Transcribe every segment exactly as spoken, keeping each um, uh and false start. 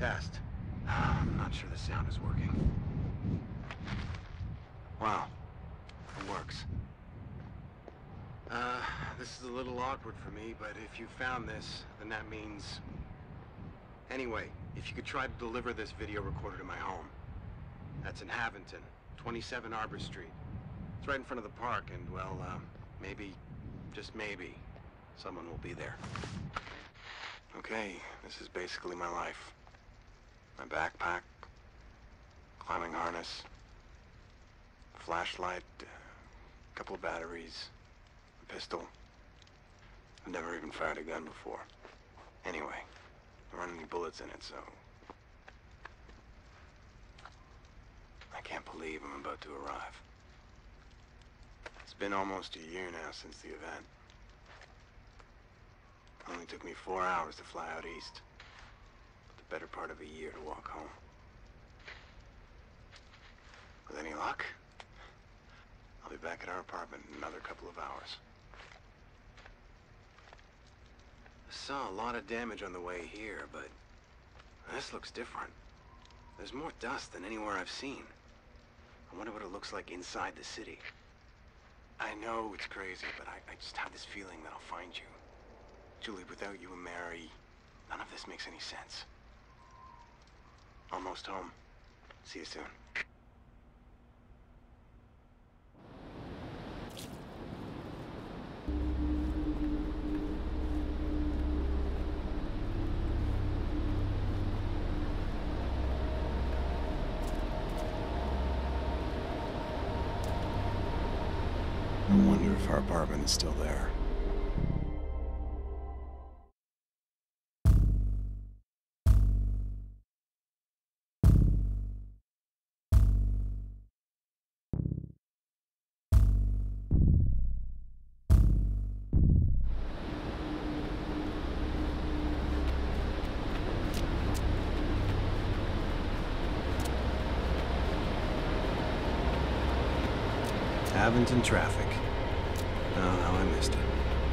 Test. I'm not sure the sound is working. Wow. It works. Uh, this is a little awkward for me, but if you found this, then that means... Anyway, if you could try to deliver this video recorder to my home. That's in Havington, twenty-seven Arbor Street. It's right in front of the park, and, well, uh, maybe, just maybe, someone will be there. Okay, this is basically my life. My backpack, climbing harness, flashlight, a couple of batteries, a pistol. I've never even fired a gun before. Anyway, there aren't any bullets in it, so... I can't believe I'm about to arrive. It's been almost a year now since the event. It only took me four hours to fly out east. But the better part of a year to walk home. With any luck, I'll be back at our apartment in another couple of hours. I saw a lot of damage on the way here, but this looks different. There's more dust than anywhere I've seen. I wonder what it looks like inside the city. I know it's crazy, but I, I just have this feeling that I'll find you. Julie, without you and Mary, none of this makes any sense. Almost home. See you soon. I wonder if our apartment is still there. Havington traffic. Oh, how I missed it.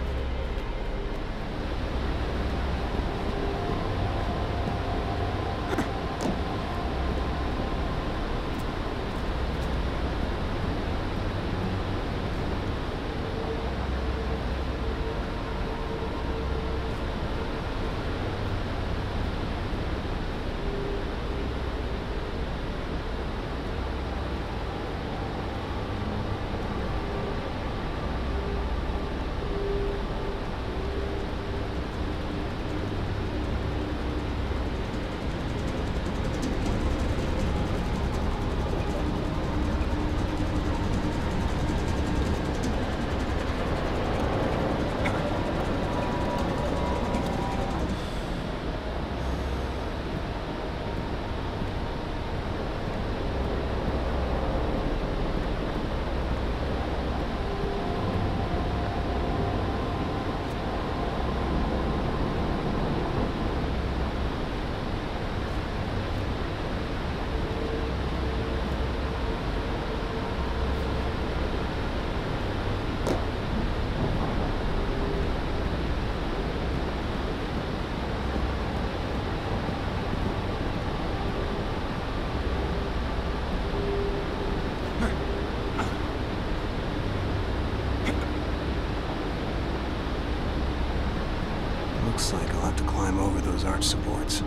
Looks like I'll have to climb over those arch supports.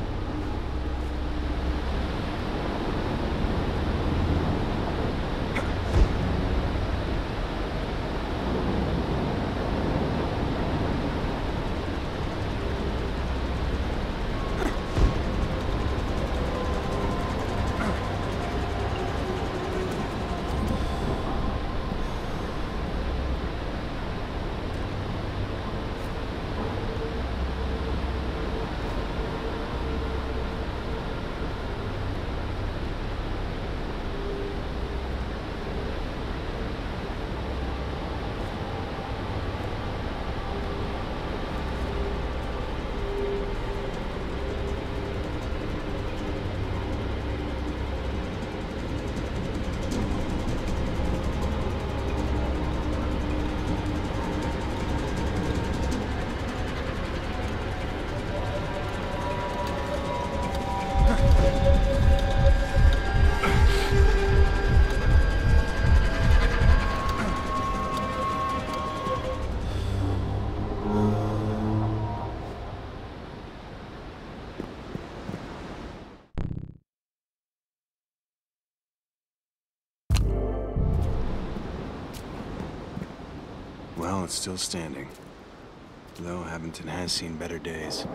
Well, it's still standing. Though Haventon has seen better days.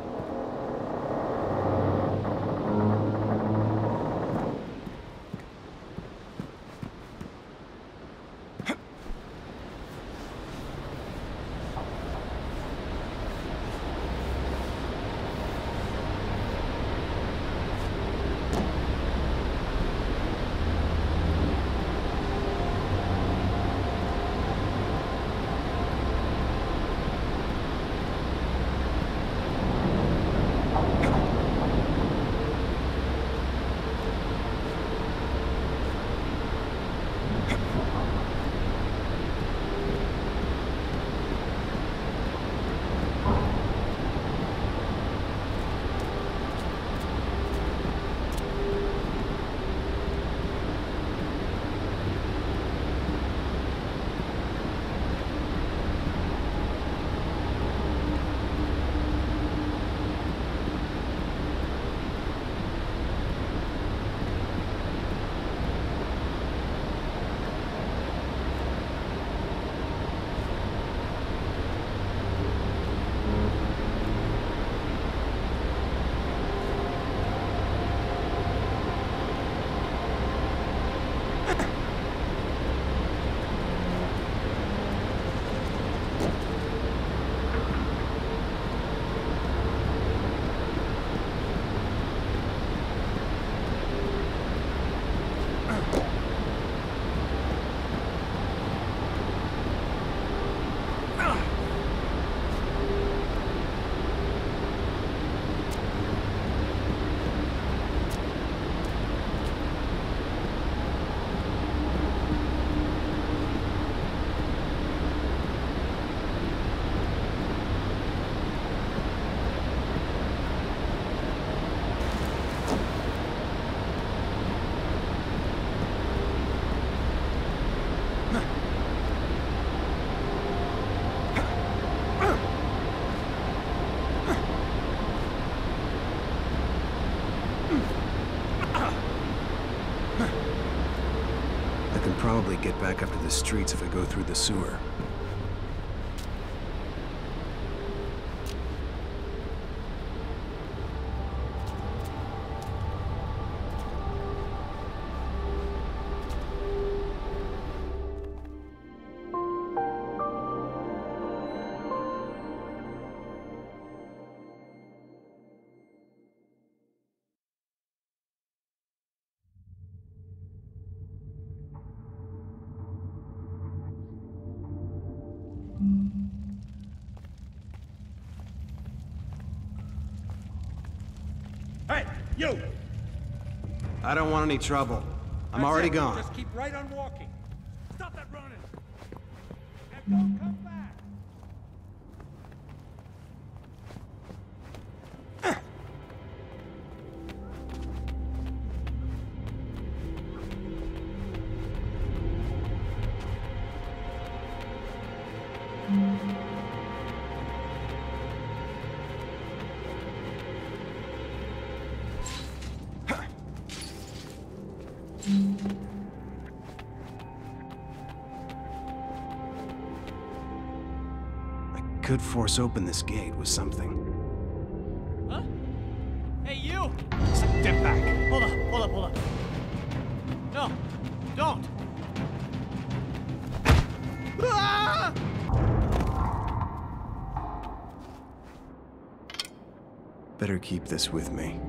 I can probably get back up to the streets if I go through the sewer. Hey, you! I don't want any trouble. I'm That's already it. gone. Just keep right on walking. Stop that running! And don't come back! I could force open this gate with something. Huh? Hey, you! Step back! Hold up, hold up, hold up. No, don't! Ah! Better keep this with me.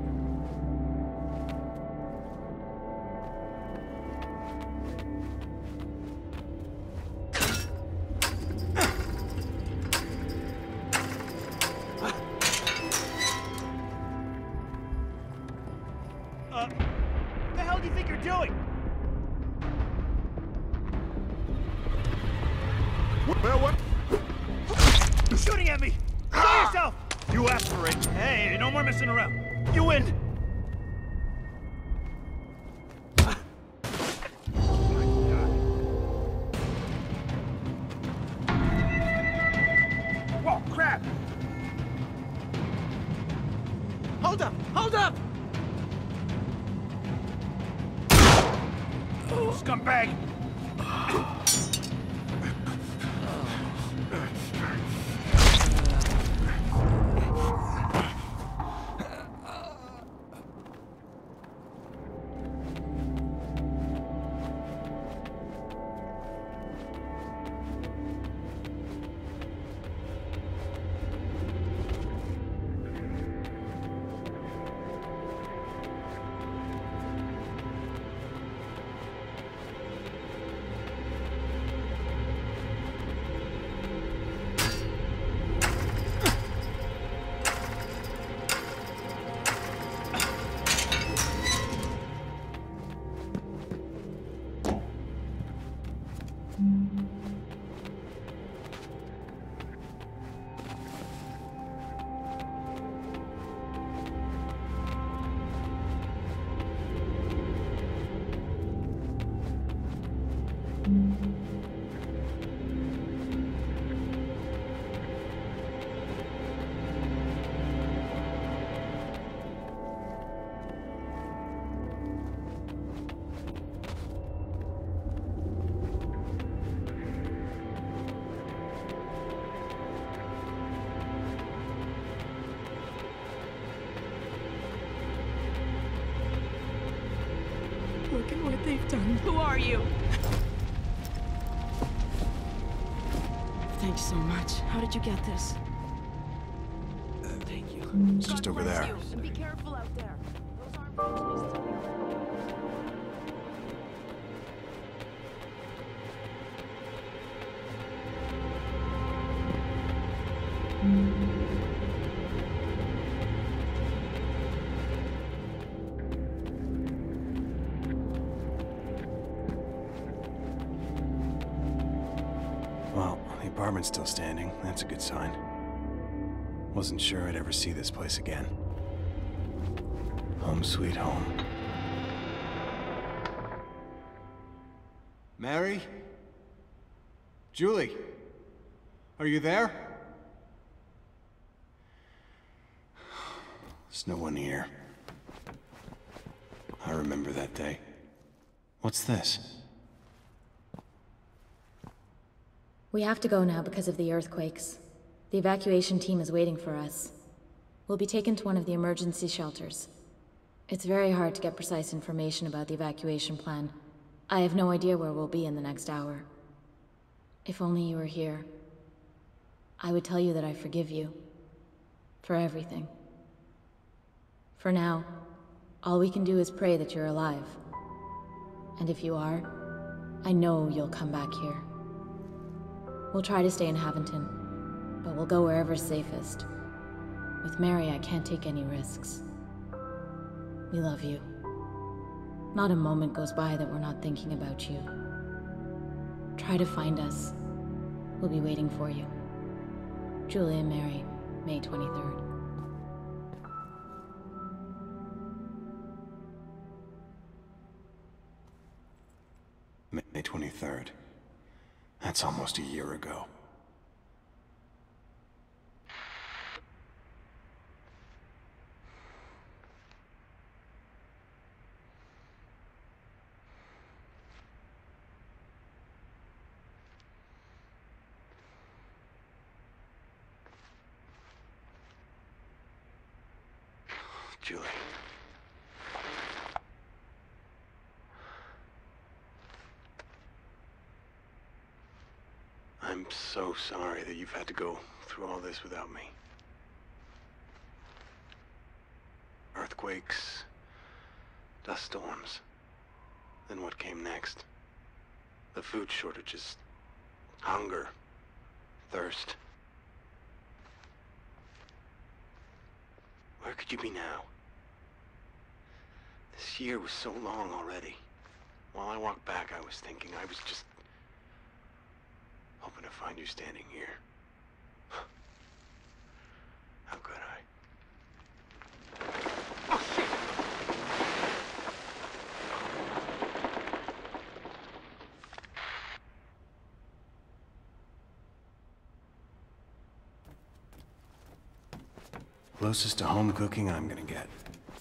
Uh, what the hell do you think you're doing? Well, what? You're shooting at me! Kill yourself! You asked for it. Hey, no more messing around. You win! Whoa, crap! Hold up! Hold up! Scumbag! done? Who are you? Thanks so much. How did you get this? Thank you. It's just over there. You. And be careful out there. Those aren't dangerous to you. Well, the apartment's still standing. That's a good sign. Wasn't sure I'd ever see this place again. Home sweet home. Mary? Julie? Are you there? There's no one here. I remember that day. What's this? We have to go now because of the earthquakes. The evacuation team is waiting for us. We'll be taken to one of the emergency shelters. It's very hard to get precise information about the evacuation plan. I have no idea where we'll be in the next hour. If only you were here, I would tell you that I forgive you. For everything. For now, all we can do is pray that you're alive. And if you are, I know you'll come back here. We'll try to stay in Haventon, but we'll go wherever's safest. With Mary, I can't take any risks. We love you. Not a moment goes by that we're not thinking about you. Try to find us. We'll be waiting for you. Julie and Mary, May twenty-third. May twenty-third. That's almost a year ago. Julie. I'm so sorry that you've had to go through all this without me. Earthquakes, dust storms. Then what came next? The food shortages, hunger, thirst. Where could you be now? This year was so long already. While I walked back, I was thinking I was just hoping to find you standing here. How could I? Oh, shit! Closest to home cooking I'm gonna get.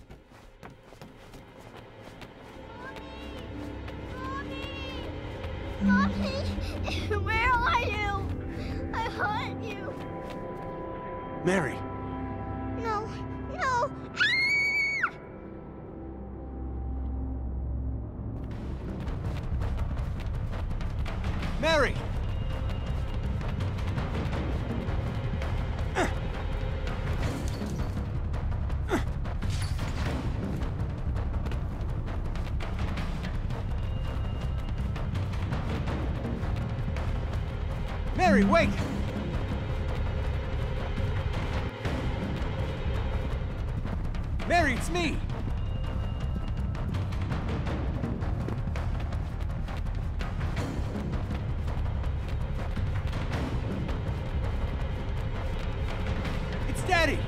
Mommy! Where are you? I want you. Mary! No, no. Ah! Mary! Mary, wait! Mary, it's me! It's Daddy!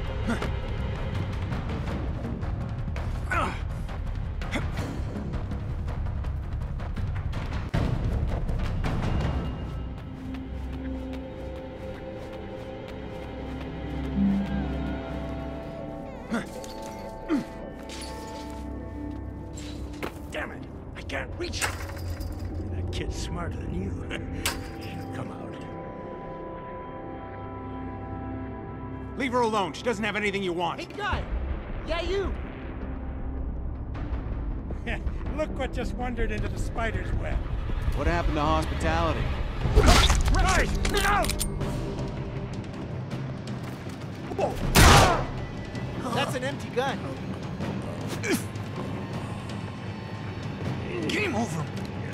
Damn it! I can't reach it! That kid's smarter than you. She'll come out. Leave her alone. She doesn't have anything you want. Hey, guy! Yeah, you! Look what just wandered into the spider's web. What happened to hospitality? Right! Now! That's an empty gun. Game over.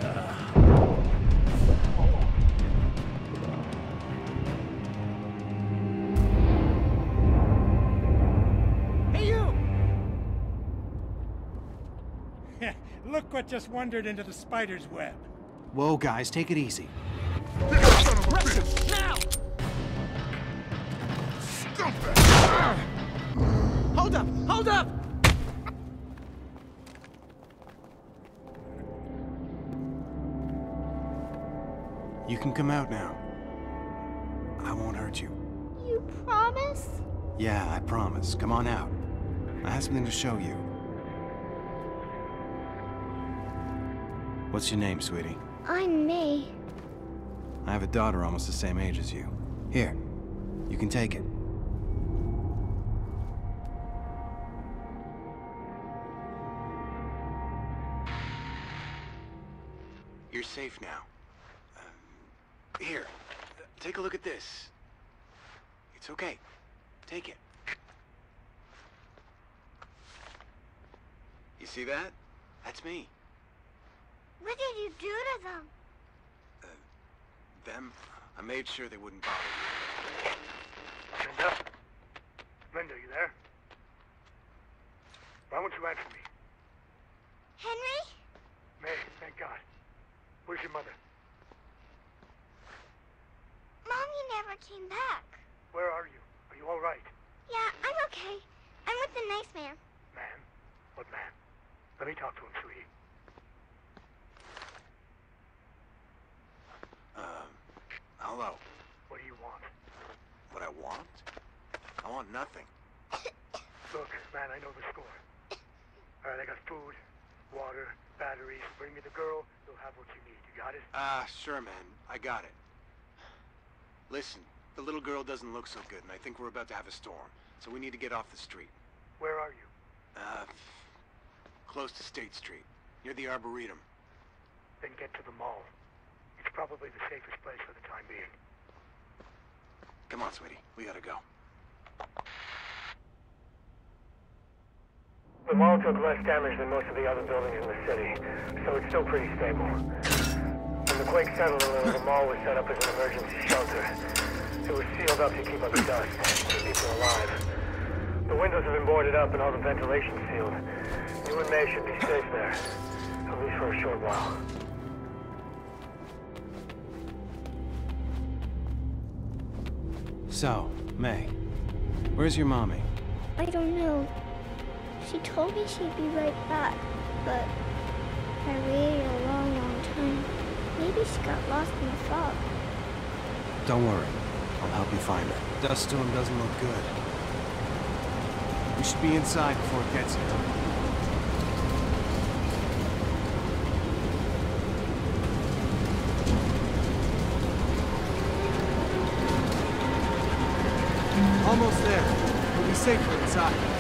Hey, you! Look what just wandered into the spider's web. Whoa, guys, take it easy. Now! Hold up! Hold up! You can come out now. I won't hurt you. You promise? Yeah, I promise. Come on out. I have something to show you. What's your name, sweetie? I'm May. I have a daughter almost the same age as you. Here, you can take it. You're safe now. Um, here, uh, take a look at this. It's okay. Take it. You see that? That's me. What did you do to them? Uh, them? I made sure they wouldn't bother you. Linda? Linda, you there? Why won't you answer me? Henry? May, thank God. Where's your mother? Mommy never came back. Where are you? Are you all right? Yeah, I'm okay. I'm with the nice man. Man? What man? Let me talk to him, sweetie. Um, hello. What do you want? What I want? I want nothing. Look, man, I know the score. All right, I got food, water, batteries. Bring me the girl, you'll have what you need. You got it? Ah, uh, sure, man. I got it. Listen, the little girl doesn't look so good, and I think we're about to have a storm. So we need to get off the street. Where are you? Uh, close to State Street, near the Arboretum. Then get to the mall. It's probably the safest place for the time being. Come on, sweetie. We gotta go. The mall took less damage than most of the other buildings in the city, so it's still pretty stable. When the quake settled a little, the mall was set up as an emergency shelter. It was sealed up to keep out the dust, keep people alive. The windows have been boarded up and all the ventilation sealed. You and May should be safe there, at least for a short while. So, May, where's your mommy? I don't know. She told me she'd be right back, but I waited a long, long time. Maybe she got lost in the fog. Don't worry. I'll help you find her. Dust storm doesn't look good. We should be inside before it gets here. Almost there. We'll be safer inside.